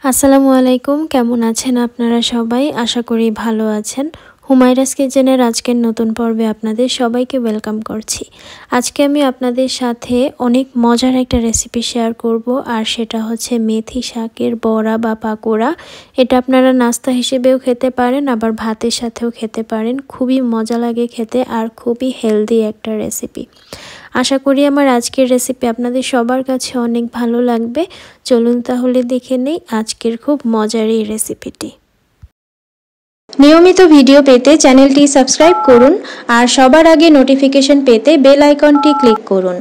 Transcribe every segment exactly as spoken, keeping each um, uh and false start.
আসসালামু আলাইকুম, কেমন আছেন আপনারা সবাই? আশা করি ভালো আছেন। হুমায়রাস কিচেনের আজকের নতুন পর্বে আপনাদের সবাইকে ওয়েলকাম করছি। আজকে আমি আপনাদের সাথে অনেক মজার একটা রেসিপি শেয়ার করব, আর সেটা হচ্ছে মেথি শাকের বড়া বা পাকোড়া। এটা আপনারা নাস্তা হিসেবেও খেতে পারেন, আবার ভাতের সাথেও খেতে পারেন। খুবই মজা লাগে খেতে আর খুবই হেলদি একটা রেসিপি। আশা করি আমার আজকের রেসিপি আপনাদের সবার কাছে অনেক ভালো লাগবে। চলুন তাহলে দেখে নেই আজকের খুব মজার এই রেসিপিটি। নিয়মিত ভিডিও পেতে চ্যানেলটি সাবস্ক্রাইব করুন আর সবার আগে নোটিফিকেশন পেতে বেল আইকনটি ক্লিক করুন।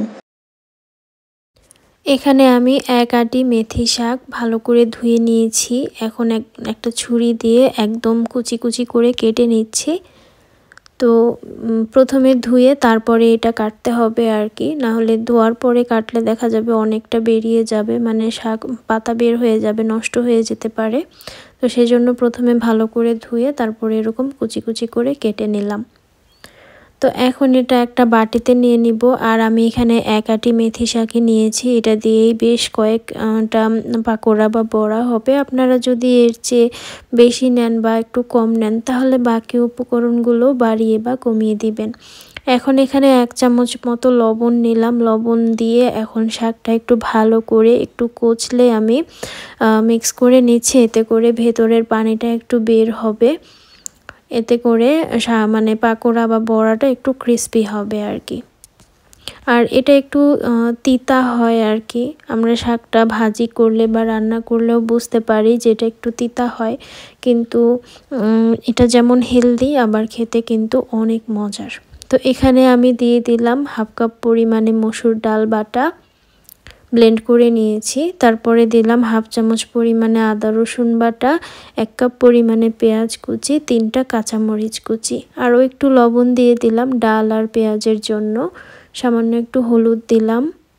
এখানে আমি এক আটি মেথি শাক ভালো করে ধুয়ে নিয়েছি। এখন এক একটা ছুরি দিয়ে একদম কুচি কুচি করে কেটে নিচ্ছি। তো প্রথমে ধুয়ে তারপরে এটা কাটতে হবে আর কি, না হলে ধোয়ার পরে কাটলে দেখা যাবে অনেকটা বেরিয়ে যাবে, মানে শাক পাতা বের হয়ে যাবে, নষ্ট হয়ে যেতে পারে। তো সেই জন্য প্রথমে ভালো করে ধুয়ে তারপরে এরকম কুচি কুচি করে কেটে নিলাম। তো এখন এটা একটা বাটিতে নিয়ে নিব। আর আমি এখানে এক আটি মেথি শাকই নিয়েছি, এটা দিয়েই বেশ কয়েকটা পাকোড়া বা বড়া হবে। আপনারা যদি এর চেয়ে বেশি নেন বা একটু কম নেন তাহলে বাকি উপকরণগুলো বাড়িয়ে বা কমিয়ে দিবেন। এখন এখানে এক চামচ মতো লবণ নিলাম। লবণ দিয়ে এখন শাকটা একটু ভালো করে একটু কচলে আমি মিক্স করে নিচ্ছি, এতে করে ভেতরের পানিটা একটু বের হবে। এতে করে মানে পাকোড়া বা বড়াটা একটু ক্রিস্পি হবে আর কি। আর এটা একটু তিতা হয় আর কি। আমরা শাকটা ভাজি করলে বা রান্না করলেও বুঝতে পারি যে এটা একটু তিতা হয়, কিন্তু এটা যেমন হেলদি আবার খেতে কিন্তু অনেক মজার। তো এখানে আমি দিয়ে দিলাম হাফ কাপ পরিমাণে মসুর ডাল বাটা, ব্লেন্ড করে নিয়েছি। তারপরে দিলাম হাফ চামচ পরিমাণে আদা রসুন বাটা, এক কাপ পরিমাণে পেঁয়াজ কুচি, তিনটা কাঁচামরিচ কুচি, আরও একটু লবণ দিয়ে দিলাম ডাল আর পেঁয়াজের জন্য। সামান্য একটু হলুদ দিলাম,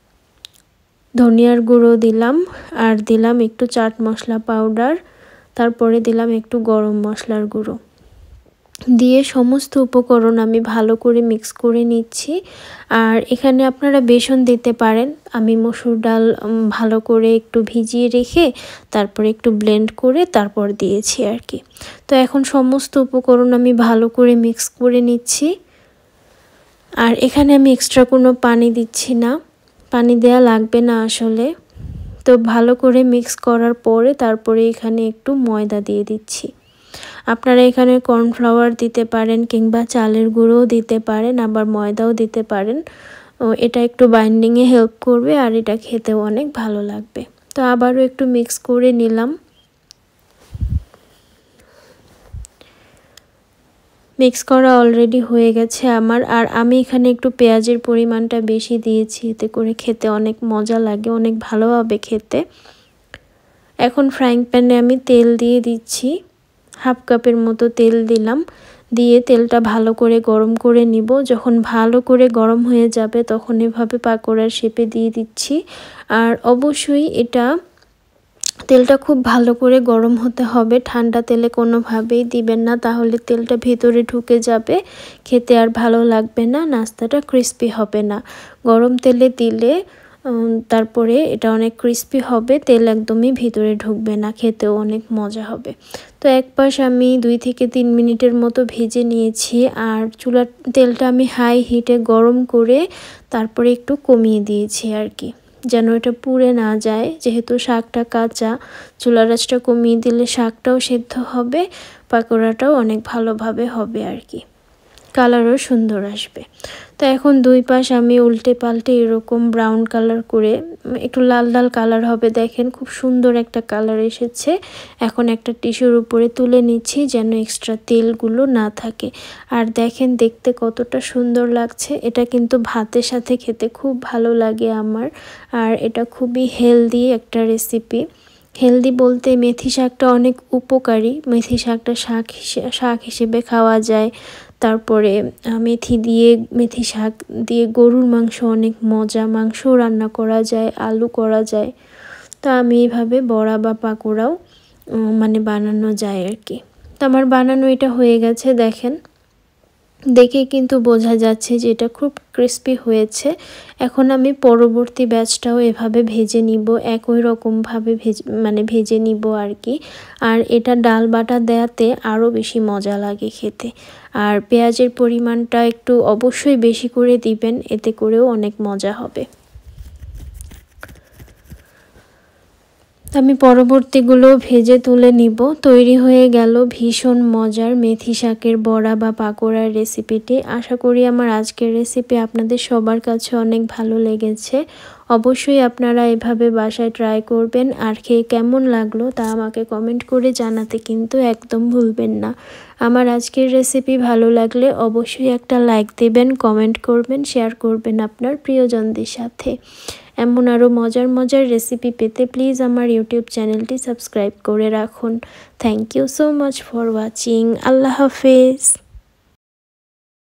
ধনিয়ার গুঁড়ো দিলাম, আর দিলাম একটু চাট মশলা পাউডার। তারপরে দিলাম একটু গরম মশলার গুঁড়ো দিয়ে সমস্ত উপকরণ আমি ভালো করে মিক্স করে নিচ্ছি। আর এখানে আপনারা বেসন দিতে পারেন। আমি মসুর ডাল ভালো করে একটু ভিজিয়ে রেখে তারপরে একটু ব্লেন্ড করে তারপর দিয়েছি আর কি। তো এখন সমস্ত উপকরণ আমি ভালো করে মিক্স করে নিচ্ছি। আর এখানে আমি এক্সট্রা কোনো পানি দিচ্ছি না, পানি দেয়া লাগবে না আসলে। তো ভালো করে মিক্স করার পরে তারপরে এখানে একটু ময়দা দিয়ে দিচ্ছি। আপনারা এখানে কর্নফ্লাওয়ার দিতে পারেন কিংবা চালের গুঁড়োও দিতে পারেন, আবার ময়দাও দিতে পারেন। এটা একটু বাইন্ডিংয়ে হেল্প করবে আর এটা খেতেও অনেক ভালো লাগবে। তো আবারও একটু মিক্স করে নিলাম। মিক্স করা অলরেডি হয়ে গেছে আমার। আর আমি এখানে একটু পেঁয়াজের পরিমাণটা বেশি দিয়েছি, এতে করে খেতে অনেক মজা লাগে, অনেক ভালো হবে খেতে। এখন ফ্রাইং প্যানে আমি তেল দিয়ে দিচ্ছি, হাফ কাপের মতো তেল দিলাম। দিয়ে তেলটা ভালো করে গরম করে নিব। যখন ভালো করে গরম হয়ে যাবে তখন এভাবে পাকোড়ার শেপে দিয়ে দিচ্ছি। আর অবশ্যই এটা তেলটা খুব ভালো করে গরম হতে হবে, ঠান্ডা তেলে কোনোভাবেই দিবেন না, তাহলে তেলটা ভেতরে ঢুকে যাবে, খেতে আর ভালো লাগবে না, নাস্তাটা ক্রিস্পি হবে না। গরম তেলে দিলে তারপরে এটা অনেক ক্রিস্পি হবে, তেল একদমই ভিতরে ঢুকবে না, খেতেও অনেক মজা হবে। তো এক পাশ আমি দুই থেকে তিন মিনিটের মতো ভেজে নিয়েছি। আর চুলার তেলটা আমি হাই হিটে গরম করে তারপরে একটু কমিয়ে দিয়েছি আর কি, যেন এটা পুড়ে না যায়। যেহেতু শাকটা কাঁচা, চুলার আঁচটা কমিয়ে দিলে শাকটাও সেদ্ধ হবে, পাকোড়াটাও অনেক ভালোভাবে হবে আর কি, কালারও সুন্দর আসবে। তো এখন দুই পাশ আমি উল্টে পাল্টে এরকম ব্রাউন কালার করে একটু লাল লাল কালার হবে, দেখেন খুব সুন্দর একটা কালার এসেছে। এখন একটা টিস্যুর উপরে তুলে নিচ্ছি যেন এক্সট্রা তেলগুলো না থাকে। আর দেখেন দেখতে কতটা সুন্দর লাগছে। এটা কিন্তু ভাতের সাথে খেতে খুব ভালো লাগে আমার। আর এটা খুবই হেলদি একটা রেসিপি। হেলদি বলতে মেথি শাকটা অনেক উপকারী। মেথি শাকটা শাক শাক হিসেবে খাওয়া যায়। তারপরে মেথি দিয়ে মেথি শাক দিয়ে গরুর মাংস অনেক মজা, মাংসও রান্না করা যায়, আলু করা যায়। তো আমি এইভাবে বড়া বা পাকোড়াও মানে বানানো যায় আর কি। তো আমার বানানো এটা হয়ে গেছে দেখেন। দেখে কিন্তু বোঝা যাচ্ছে যে এটা খুব ক্রিস্পি হয়েছে। এখন আমি পরবর্তী ব্যাচটাও এভাবে ভেজে নিব, একই রকমভাবে ভেজে মানে ভেজে নিব আর কি। আর এটা ডাল বাটা দেওয়াতে আরও বেশি মজা লাগে খেতে। আর পেঁয়াজের পরিমাণটা একটু অবশ্যই বেশি করে দিবেন, এতে করেও অনেক মজা হবে। আমি পরবর্তীগুলো ভেজে তুলে নিব। তৈরি হয়ে গেল ভীষণ মজার মেথি শাকের বড়া বা পাকোড়ার রেসিপিটি। আশা করি আমার আজকের রেসিপি আপনাদের সবার কাছে অনেক ভালো লেগেছে। অবশ্যই আপনারা এভাবে বাসায় ট্রাই করবেন, আর খেয়ে কেমন লাগলো তা আমাকে কমেন্ট করে জানাতে কিন্তু একদম ভুলবেন না। আমার আজকের রেসিপি ভালো লাগলে অবশ্যই একটা লাইক দেবেন, কমেন্ট করবেন, শেয়ার করবেন আপনার প্রিয়জনদের সাথে। এমন আরও মজার মজার রেসিপি পেতে প্লিজ আমার ইউটিউব চ্যানেলটি সাবস্ক্রাইব করে রাখুন। Thank you so much for watching. আল্লাহ হাফেজ।